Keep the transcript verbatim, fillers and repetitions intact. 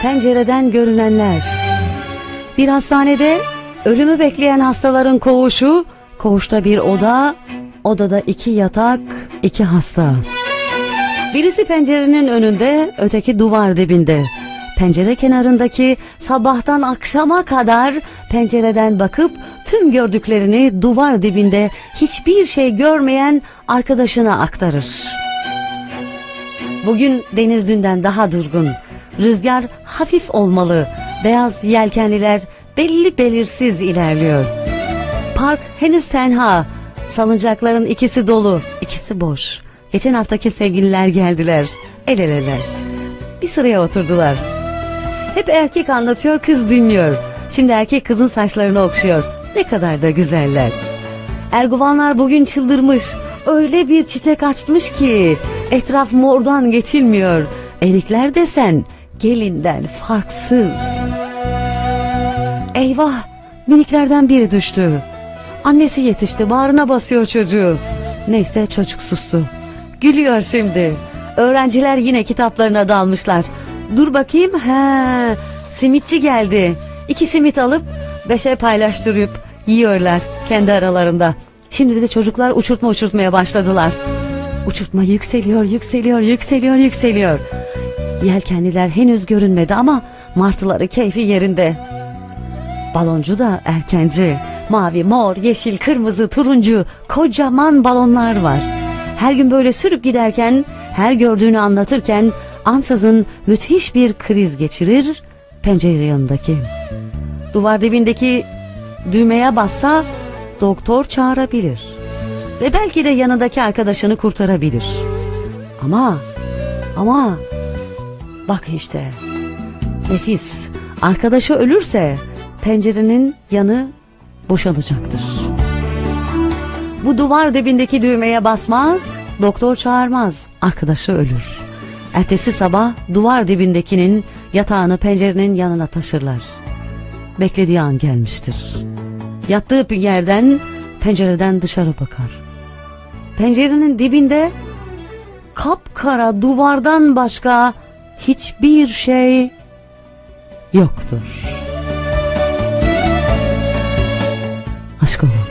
pencereden görünenler. Bir hastanede ölümü bekleyen hastaların koğuşu, koğuşta bir oda, odada iki yatak, iki hasta. Birisi pencerenin önünde, öteki duvar dibinde. Pencere kenarındaki sabahtan akşama kadar pencereden bakıp tüm gördüklerini duvar dibinde hiçbir şey görmeyen arkadaşına aktarır. Bugün deniz dünden daha durgun. Rüzgar hafif olmalı. Beyaz yelkenliler belli belirsiz ilerliyor. Park henüz tenha. Salıncakların ikisi dolu, ikisi boş. Geçen haftaki sevgililer geldiler. El eleler. Bir sıraya oturdular. Hep erkek anlatıyor, kız dinliyor. Şimdi erkek kızın saçlarını okşuyor. Ne kadar da güzeller. Erguvanlar bugün çıldırmış. Öyle bir çiçek açmış ki etraf mordan geçilmiyor. Erikler desen gelinden farksız. Eyvah, miniklerden biri düştü. Annesi yetişti, bağrına basıyor çocuğu. Neyse çocuk sustu. Gülüyor şimdi. Öğrenciler yine kitaplarına dalmışlar. Dur bakayım, he, simitçi geldi. İki simit alıp beşe paylaştırıp yiyorlar kendi aralarında. Şimdi de çocuklar uçurtma uçurtmaya başladılar. Uçurtma yükseliyor, yükseliyor, yükseliyor, yükseliyor. Yelkenliler henüz görünmedi ama martıları keyfi yerinde. Baloncu da erkenci. Mavi, mor, yeşil, kırmızı, turuncu kocaman balonlar var. Her gün böyle sürüp giderken, her gördüğünü anlatırken ansızın müthiş bir kriz geçirir pencere yanındaki. Duvar dibindeki düğmeye bassa doktor çağırabilir. Ve belki de yanındaki arkadaşını kurtarabilir. Ama, ama bak işte nefis, arkadaşı ölürse pencerenin yanı boşalacaktır. Bu duvar dibindeki düğmeye basmaz, doktor çağırmaz, arkadaşı ölür. Ertesi sabah duvar dibindekinin yatağını pencerenin yanına taşırlar. Beklediği an gelmiştir. Yattığı bir yerden pencereden dışarı bakar. Pencerenin dibinde kapkara duvardan başka hiçbir şey yoktur. Aşk olur.